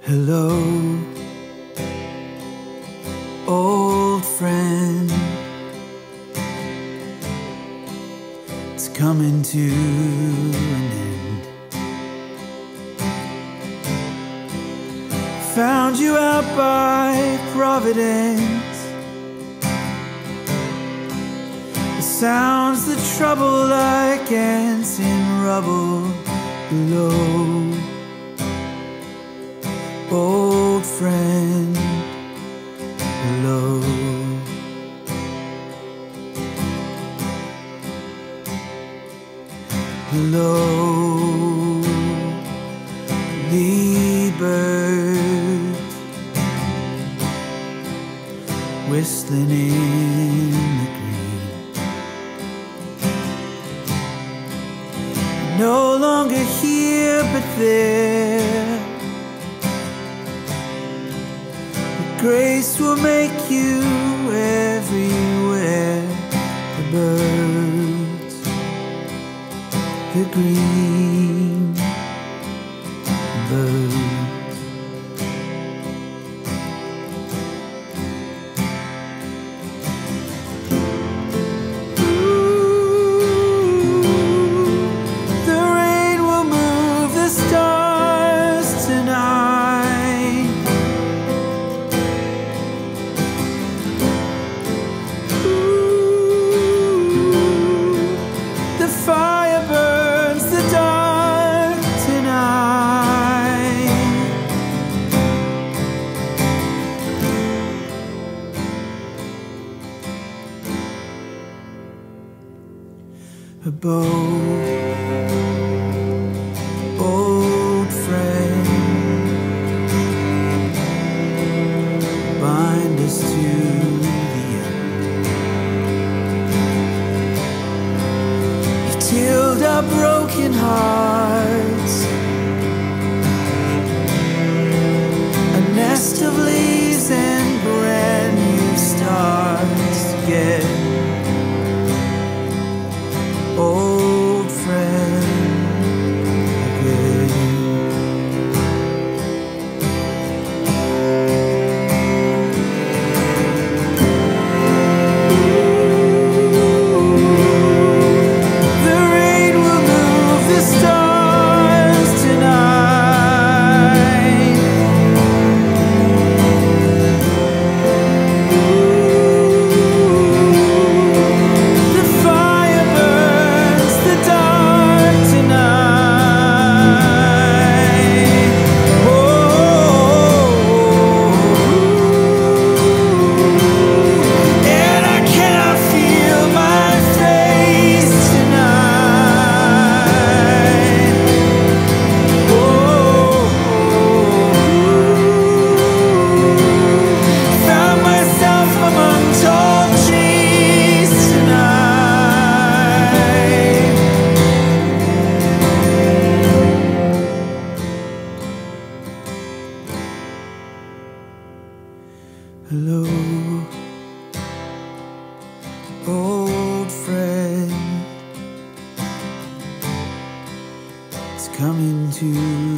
Hello, old friend. It's coming to an end. Found you out by Providence. The sounds that trouble like ants in rubble below. Old friend, hello. Hello, the birds whistling in the green. No longer here, but there. Grace will make you everywhere. The birds, the green birds. Ooh, the rain will move the stars tonight. Fire burns the dark tonight. A boat, old friend, bind us to the end. Healed our broken hearts, a nest of leaves and brand new starts again. Old friend again. Hello, old friend. It's coming to